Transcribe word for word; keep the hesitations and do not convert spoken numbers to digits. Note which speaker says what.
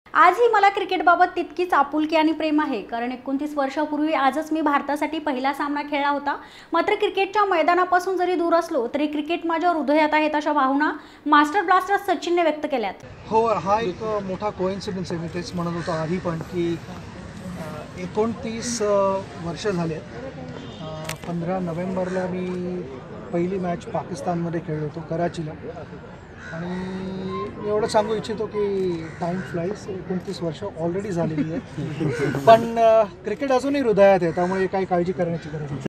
Speaker 1: आजही मला क्रिकेटबाबत तितकीच आपुलकी आणि प्रेम आहे, कारण एकोणतीस वर्षापूर्वी आजच मी भारतासाठी पहिला सामना खेळला होता। मात्र क्रिकेटच्या मैदानापासून जरी दूर असलो तरी क्रिकेट माझ्या हृदयात आहेत अशा भावना मास्टर ब्लास्टर सचिनने व्यक्त केल्यात।
Speaker 2: हो, हा एक मोठा कोइन्सिडन्स आहे। मी तेच म्हणत होतो आधी पण की एकोणतीस वर्ष झालेत। पंधरा नोव्हेंबरला मी पहिली मॅच पाकिस्तानमध्ये खेळलो होतो, कराचीला। आणि मी एवढं सांगू इच्छितो की टाईम फ्लाईज, एकोणतीस वर्ष ऑलरेडी झालेली आहेत, पण क्रिकेट अजूनही हृदयात आहे, त्यामुळे काही काळजी करण्याची गरज नाही।